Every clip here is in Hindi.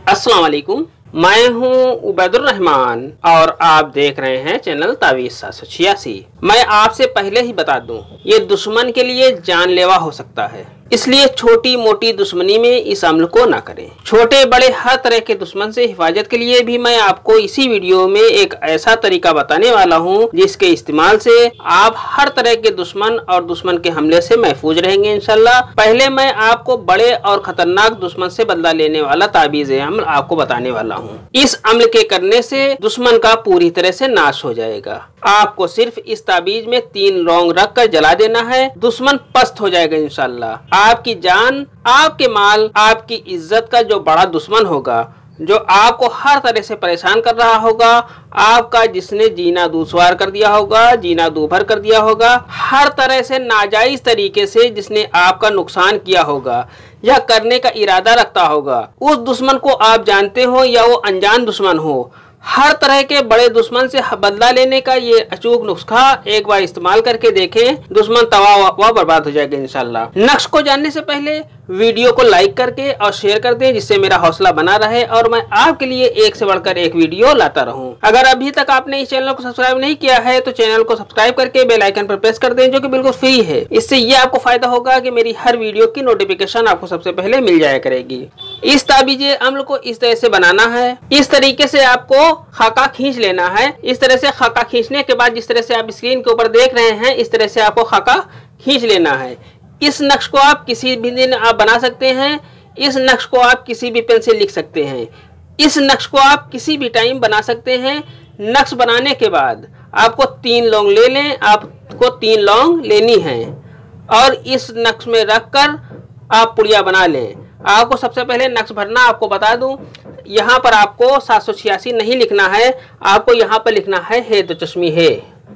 अस्सलाम वालेकुम, मैं हूं उबैदुर रहमान और आप देख रहे हैं चैनल तावीज़ 786। मैं आपसे पहले ही बता दूं, ये दुश्मन के लिए जानलेवा हो सकता है, इसलिए छोटी मोटी दुश्मनी में इस अमल को ना करें। छोटे बड़े हर तरह के दुश्मन से हिफाजत के लिए भी मैं आपको इसी वीडियो में एक ऐसा तरीका बताने वाला हूं जिसके इस्तेमाल से आप हर तरह के दुश्मन और दुश्मन के हमले से महफूज रहेंगे इंशाल्लाह। पहले मैं आपको बड़े और खतरनाक दुश्मन से बदला लेने वाला ताबीज़ अमल आपको बताने वाला हूँ। इस अमल के करने से दुश्मन का पूरी तरह से नाश हो जाएगा। आपको सिर्फ इस ताबीज में 3 लौंग रख कर जला देना है, दुश्मन पस्त हो जाएगा इंशाल्लाह। आपकी जान, आपके माल, आपकी इज्जत का जो बड़ा दुश्मन होगा, जो आपको हर तरह से परेशान कर रहा होगा, आपका जिसने जीना दुश्वार कर दिया होगा, जीना दूभर कर दिया होगा, हर तरह से नाजायज तरीके से जिसने आपका नुकसान किया होगा या करने का इरादा रखता होगा, उस दुश्मन को आप जानते हो या वो अनजान दुश्मन हो, हर तरह के बड़े दुश्मन से बदला लेने का ये अचूक नुस्खा एक बार इस्तेमाल करके देखें, दुश्मन तबाह बर्बाद हो जाएगा इंशाल्लाह। नक्श को जानने से पहले वीडियो को लाइक करके और शेयर कर दें, जिससे मेरा हौसला बना रहे और मैं आपके लिए एक से बढ़कर एक वीडियो लाता रहूं। अगर अभी तक आपने इस चैनल को सब्सक्राइब नहीं किया है तो चैनल को सब्सक्राइब करके बेल आइकन पर प्रेस कर दें, जो कि बिल्कुल फ्री है। इससे ये आपको फायदा होगा कि मेरी हर वीडियो की नोटिफिकेशन आपको सबसे पहले मिल जाया करेगी। इस ताबीज़े अमल को इस तरह से बनाना है, इस तरीके से आपको खाका खींच लेना है। इस तरह से खाका खींचने के बाद जिस तरह से आप स्क्रीन के ऊपर देख रहे हैं, इस तरह से आपको खाका खींच लेना है। इस नक्श को आप किसी भी दिन आप बना सकते हैं, इस नक्श को आप किसी भी पेन से लिख सकते हैं, इस नक्श को आप किसी भी टाइम बना सकते हैं। नक्श बनाने के बाद आपको 3 लौंग ले लें, आपको 3 लौंग लेनी है और इस नक्श में रखकर आप पुड़िया बना लें। आपको सबसे पहले नक्श भरना आपको बता दूं, यहाँ पर आपको 786 नहीं लिखना है, आपको यहाँ पर लिखना है तो चश्मी है।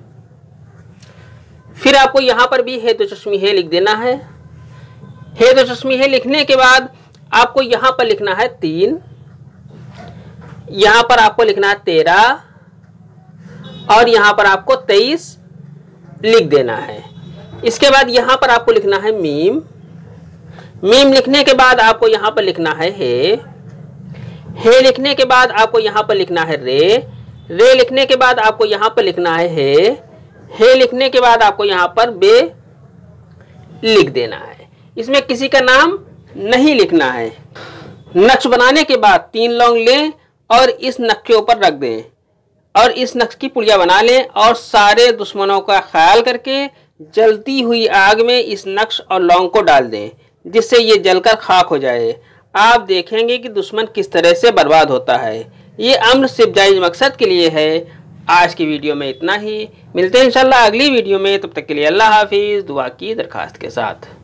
फिर आपको यहाँ पर भी है तो चश्मी है लिख देना है तो चश्मी है लिखने के बाद आपको यहाँ पर लिखना है 3, यहाँ पर आपको लिखना है 13 और यहाँ पर आपको 23 लिख देना है। इसके बाद यहाँ पर आपको लिखना है मीम लिखने के बाद आपको यहाँ पर लिखना है लिखने के बाद आपको यहाँ पर लिखना है रे लिखने के बाद आपको यहाँ पर लिखना है लिखने के बाद आपको यहाँ पर बे लिख देना है। इसमें किसी का नाम नहीं लिखना है। नक्श बनाने के बाद 3 लौंग लें और इस नक्श के ऊपर रख दें और इस नक्श की पुड़िया बना लें और सारे दुश्मनों का ख्याल करके जलती हुई आग में इस नक्श और लौंग को डाल दें, जिससे ये जलकर खाक हो जाए। आप देखेंगे कि दुश्मन किस तरह से बर्बाद होता है। ये अमल सिर्फ जायज मकसद के लिए है। आज की वीडियो में इतना ही, मिलते हैं इंशाल्लाह अगली वीडियो में। तब तक के लिए अल्लाह हाफिज़, दुआ की दरखास्त के साथ।